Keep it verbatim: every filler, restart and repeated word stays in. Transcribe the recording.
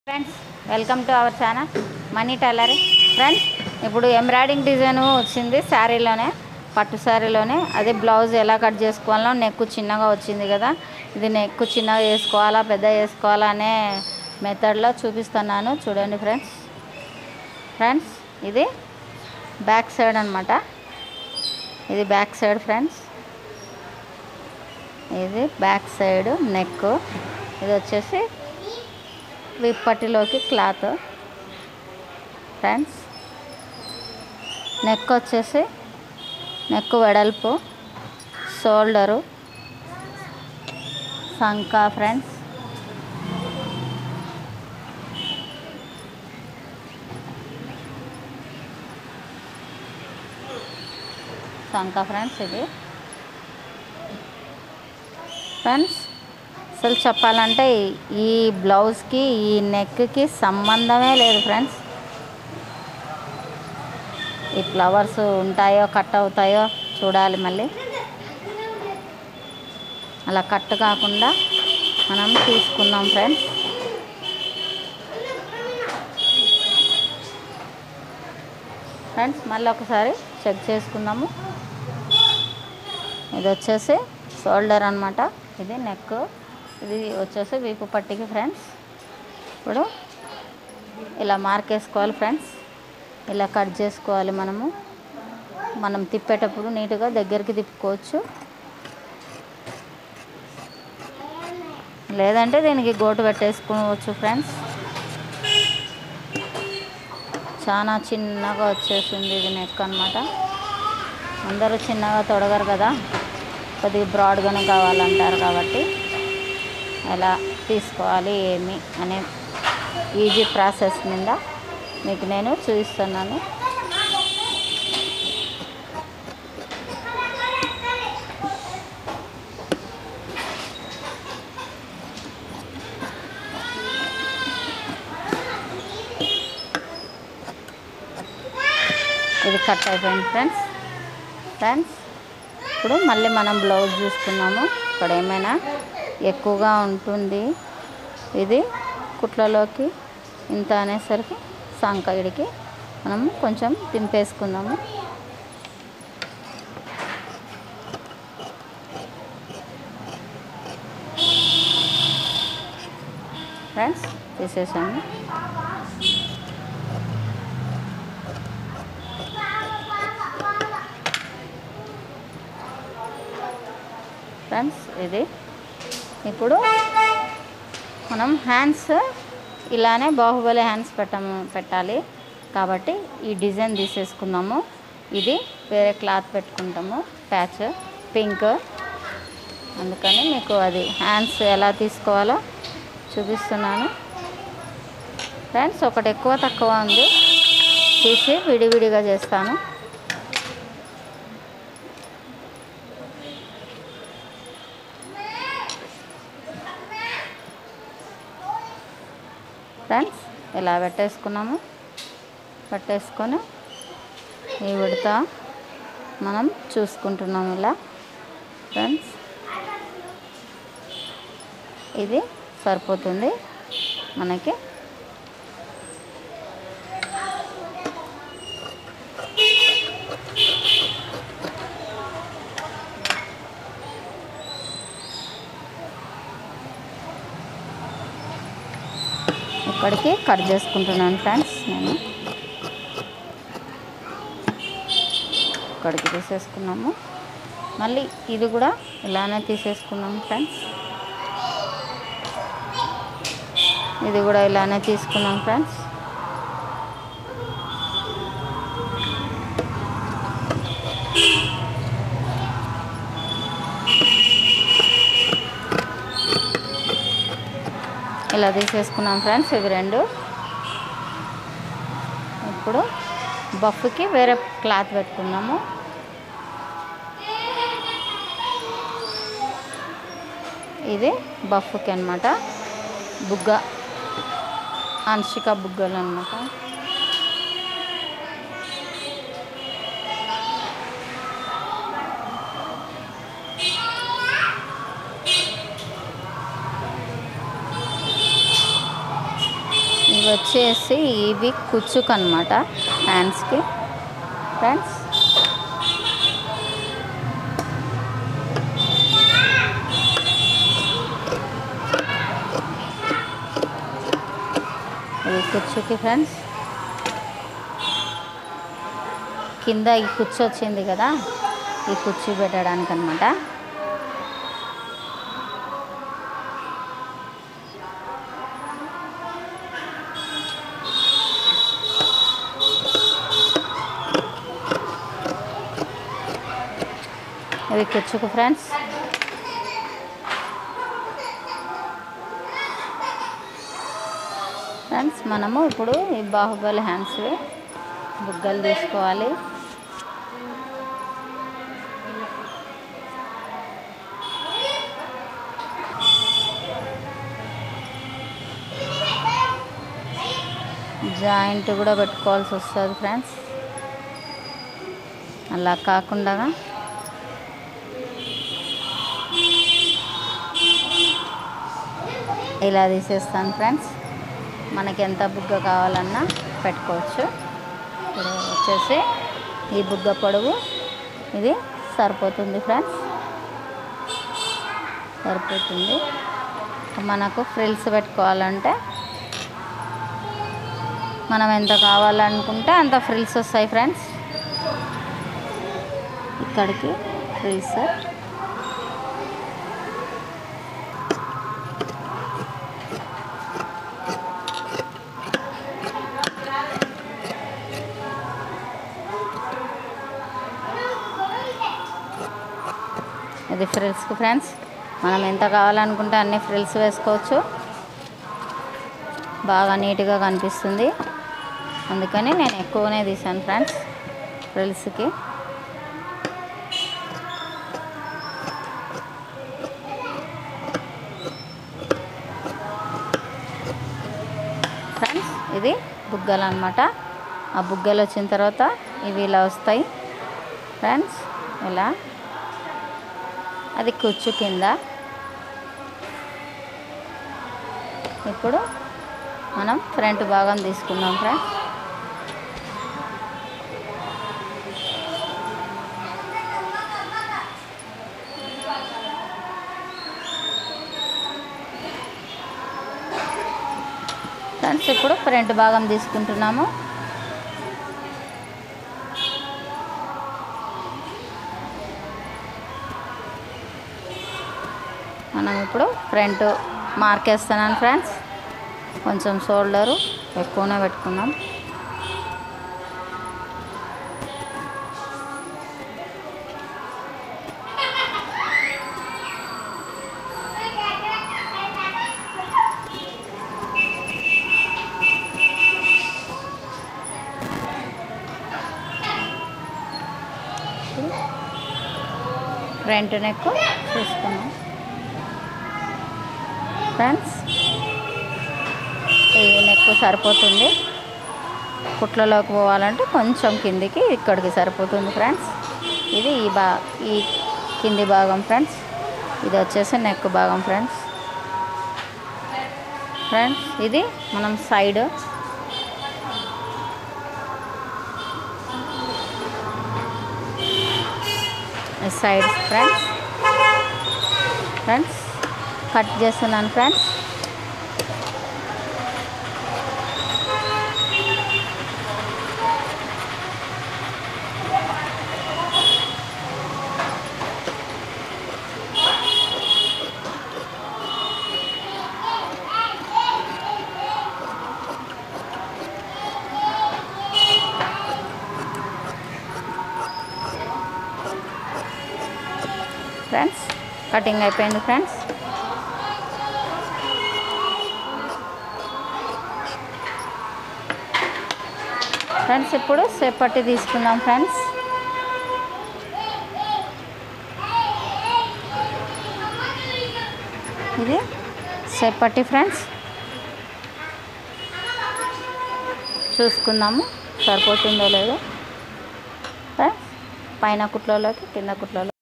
Friends welcome to our channel Mani tailoring. Friends ఇప్పుడు embroidering design వచ్చింది శారీలోనే, పట్టు శారీలోనే. అదే బ్లౌజ్ ఎలా కట్ చేసుకోవాలో, నెక్ చిన్నగా వచ్చింది కదా, ఇది నెక్ చిన్నగా వేసుకోవాలా పెద్ద వేసుకోవాలా అనే మెథడ్లో చూపిస్తున్నాను. చూడండి ఫ్రెండ్స్. ఫ్రెండ్స్ ఇది బ్యాక్ సైడ్ అనమాట. ఇది బ్యాక్ సైడ్ ఫ్రెండ్స్. ఇది బ్యాక్ సైడ్ నెక్. ఇది వచ్చేసి విప్పటిలోకి క్లాత్ ఫ్రెండ్స్. నెక్ వచ్చేసి నెక్ వెడల్పు, షోల్డరు, సంకా ఫ్రెండ్స్. సంకా ఫ్రెండ్స్. ఇది ఫ్రెండ్స్ అసలు చెప్పాలంటే ఈ బ్లౌజ్కి ఈ నెక్కి సంబంధమే లేదు ఫ్రెండ్స్. ఈ ఫ్లవర్స్ ఉంటాయో కట్ అవుతాయో చూడాలి. మళ్ళీ అలా కట్ కాకుండా మనం తీసుకుందాం ఫ్రెండ్స్. ఫ్రెండ్స్ మళ్ళీ ఒకసారి చెక్ చేసుకుందాము. ఇది వచ్చేసి షోల్డర్ అనమాట. ఇది నెక్. ఇది వచ్చేసి వీపు పట్టికి ఫ్రెండ్స్. ఇప్పుడు ఇలా మార్క్ వేసుకోవాలి ఫ్రెండ్స్. ఇలా కట్ చేసుకోవాలి. మనము మనం తిప్పేటప్పుడు నీట్గా దగ్గరికి తిప్పుకోవచ్చు, లేదంటే దీనికి గోటు పెట్టేసుకోవచ్చు ఫ్రెండ్స్. చాలా చిన్నగా వచ్చేసింది ఇది నెక్ అనమాట. అందరూ చిన్నగా తొడగరు కదా, కొద్దిగా బ్రాడ్గానే కావాలంటారు. కాబట్టి ఎలా తీసుకోవాలి ఏమి అనే ఈజీ ప్రాసెస్ మీద మీకు నేను చూపిస్తున్నాను. ఇది కట్ అయిపోయింది ఫ్రెండ్స్. ఫ్రెండ్స్ ఇప్పుడు మళ్ళీ మనం బ్లౌజ్ చూసుకున్నాము. ఇక్కడ ఏమైనా ఎక్కువగా ఉంటుంది. ఇది కుట్లలోకి ఇంత అనేసరికి సంకడికి మనం కొంచెం తింపేసుకుందాము. ఫ్రెండ్స్ తీసేసాము. ఫ్రెండ్స్ ఇది ఇప్పుడు మనం హ్యాండ్స్ ఇలానే బాహుబలి హ్యాండ్స్ పెట్టాము పెట్టాలి కాబట్టి ఈ డిజైన్ తీసేసుకుందాము. ఇది వేరే క్లాత్ పెట్టుకుంటాము, ప్యాచ్ పింక్. అందుకని మీకు అది హ్యాండ్స్ ఎలా తీసుకోవాలో చూపిస్తున్నాను ఫ్రెండ్స్. ఒకటి ఎక్కువ తక్కువ ఉంది, తీసి విడివిడిగా చేస్తాను. ఫ్రెండ్స్ ఇలా పెట్టేసుకున్నాము. పెట్టేసుకొని ఈ విడత మనం చూసుకుంటున్నాము ఇలా ఫ్రెండ్స్. ఇది సరిపోతుంది మనకి. ఇక్కడికి కట్ చేసుకుంటున్నాను ఫ్రెండ్స్. నేను ఇక్కడికి తీసేసుకున్నాము. మళ్ళీ ఇది కూడా ఇలానే తీసేసుకున్నాము ఫ్రెండ్స్. ఇది కూడా ఇలానే తీసుకున్నాం ఫ్రెండ్స్. ఇలా తీసేసుకున్నాం ఫ్రెండ్స్ ఇవి రెండు. ఇప్పుడు బఫ్కి వేరే క్లాత్ పెట్టుకున్నాము. ఇది బఫ్కి అనమాట, బుగ్గ అంశిక బుగ్గలు అనమాట. ఇవి వచ్చేసి ఇవి కుచ్చుకు అనమాట హ్యాండ్స్కి ఫ్రెండ్స్. ఇవి కుచ్చుకి ఫ్రెండ్స్. కింద ఈ కుచ్చు వచ్చింది కదా, ఈ కుచ్చు పెట్టడానికి అనమాట. ఇవి కుచ్చుకు ఫ్రెండ్స్. ఫ్రెండ్స్ మనము ఇప్పుడు ఈ బాహుబలి హ్యాండ్స్వి బుగ్గలు తీసుకోవాలి. జాయింట్ కూడా పెట్టుకోవాల్సి వస్తుంది ఫ్రెండ్స్. అలా కాకుండా ఇలా తీసేస్తాను ఫ్రెండ్స్. మనకి ఎంత బుగ్గ కావాలన్నా పెట్టుకోవచ్చు. ఇప్పుడు వచ్చేసి ఈ బుగ్గ పొడవు ఇది సరిపోతుంది ఫ్రెండ్స్, సరిపోతుంది. మనకు ఫ్రిల్స్ పెట్టుకోవాలంటే మనం ఎంత కావాలనుకుంటే అంత ఫ్రిల్స్ వస్తాయి ఫ్రెండ్స్. ఇక్కడికి ఫ్రిల్స్ ఇది ఫ్రిల్స్కి ఫ్రెండ్స్. మనం ఎంత కావాలనుకుంటే అన్ని ఫ్రిల్స్ వేసుకోవచ్చు. బాగా నీట్గా కనిపిస్తుంది, అందుకని నేను ఎక్కువనే తీసాను ఫ్రెండ్స్ ఫ్రిల్స్కి. ఫ్రెండ్స్ ఇది బుగ్గలు అన్నమాట. ఆ బుగ్గలు వచ్చిన తర్వాత ఇవి ఇలా వస్తాయి ఫ్రెండ్స్, ఇలా. అది కుచ్చు కింద. ఇప్పుడు మనం ఫ్రంట్ భాగం తీసుకున్నాం ఫ్రెండ్స్. ఫ్రెండ్స్ ఇప్పుడు ఫ్రంట్ భాగం తీసుకుంటున్నాము. మనం ఇప్పుడు ఫ్రంట్ మార్క్ వేస్తున్నాను ఫ్రెండ్స్. కొంచెం షోల్డరు ఎక్కువనే పెట్టుకున్నాం. ఫ్రంట్ నెక్ చూసుకున్నాం ఫ్రెండ్స్. ఈ నెక్ సరిపోతుంది. కుట్లలోకి పోవాలంటే కొంచెం కిందికి ఇక్కడికి సరిపోతుంది ఫ్రెండ్స్. ఇది ఈ బా ఈ కింది భాగం ఫ్రెండ్స్. ఇది వచ్చేసి నెక్ భాగం ఫ్రెండ్స్. ఫ్రెండ్స్ ఇది మనం side side friends. Friends cut చేస్తున్నాను ఫ్రెండ్స్. ఫ్రెండ్స్ కటింగ్ అయిపోయింది ఫ్రెండ్స్. ఫ్రెండ్స్ ఇప్పుడు సేపట్టి తీసుకుందాం ఫ్రెండ్స్. ఇది సేపట్టి ఫ్రెండ్స్. చూసుకుందాము సరిపోతుందో లేదో ఫ్రెండ్స్. పైన కుట్లలోకి కింద కుట్లలో